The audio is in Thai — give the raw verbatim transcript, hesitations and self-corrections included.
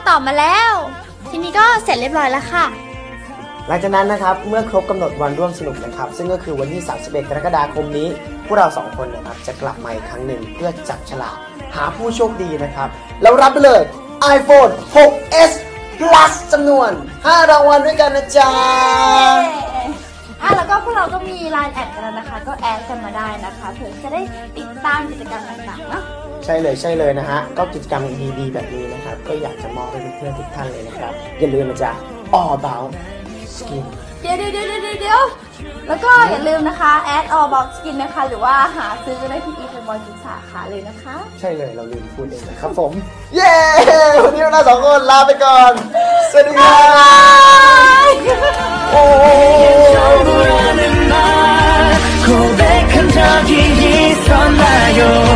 ตอบมาแล้วทีนี้ก็เสร็จเรียบร้อยแล้วค่ะหลังจากนั้นนะครับเมื่อครบกำหนดวันร่วมสนุกนะครับซึ่งก็คือวันที่สามสิบเอ็ดกรกฎาคมนี้พวกเราสองคนนะครับจะกลับมาอีกครั้งหนึ่งเพื่อจับฉลากหาผู้โชคดีนะครับแล้วรับไปเลย iPhone หก เอส Plus จำนวนห้ารางวัลด้วยกันนะจ๊ะอ่ะแล้วก็พวกเราก็มี ไลน์ แอดกันแล้วนะคะก็แอดกันมาได้นะคะเพื่อจะได้ติดตามกิจกรรมต่างๆเนาะใช่เลยใช่เลยนะฮะก็กิจกรรมดีๆแบบนี้นะครับก็อยากจะมอบให้เพื่อนๆทุกท่านเลยนะครับอย่าลืมนะจ๊ะ all about skin เดี๋ยวเดี๋ยวเดี๋ยวเดี๋ยวแล้วก็อย่าลืมนะคะแอด all about skin นะคะหรือว่าหาซื้อได้ที่ อี แฟมอยทุกสาขาเลยนะคะใช่เลยเราลืมพูดเองนะครับผมเย้วันนี้เราสองคนลาไปก่อนสวัสดีครับโอ้고백한 적이 있었나요